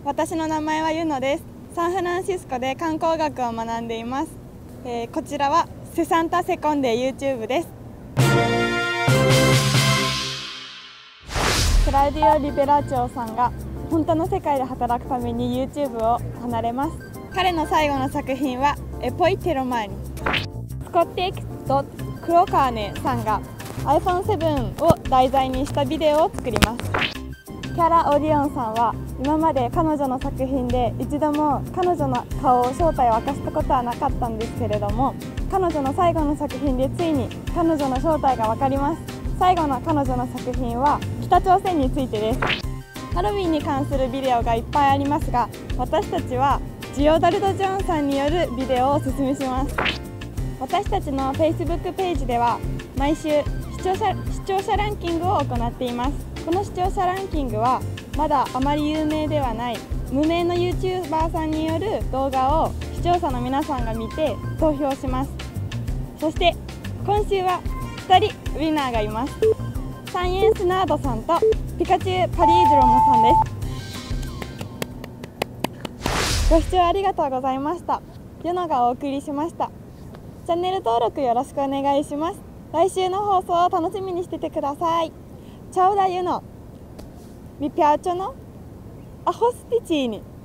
私の名前はユノです。サンフランシスコで観光学を学んでいます。こちらはセサンタセコンデ YouTube です。クラウディオ・リベラチョさんが本当の世界で働くために YouTube を離れます。彼の最後の作品はエポイテロマーニ。スコッティ・エクト・クロカーネさんが iPhone7 を題材にしたビデオを作ります。キャラ・オディオンさんは今まで彼女の作品で一度も彼女の顔を正体を明かしたことはなかったんですけれども、彼女の最後の作品でついに彼女の正体が分かります。最後の彼女の作品は北朝鮮についてです。ハロウィンに関するビデオがいっぱいありますが、私たちはジオダルド・ジョンさんによるビデオをおすすめします。私たちの Facebook ページでは毎週視聴者ランキングを行っています。この視聴者ランキングはまだあまり有名ではない無名の YouTuber さんによる動画を視聴者の皆さんが見て投票します。そして今週は2人ウィナーがいます。サイエンスナードさんとピカチュウ・パリージュロモさんです。ご視聴ありがとうございました。ユノがお送りしました。チャンネル登録よろしくお願いします。来週の放送を楽しみにしててください。チャオダユノ、ミピャーチョのアホスティチーニ。